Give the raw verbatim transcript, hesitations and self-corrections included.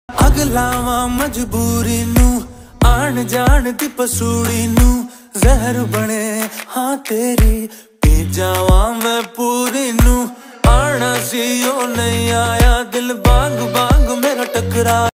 अगलावा मजबूरी नू आन जान दी पसूड़ी नू जहर बने हाँ तेरी पी जावा मैं पूरी नू आना सी ओ नहीं आया दिल बांग बांग मेरा टकरा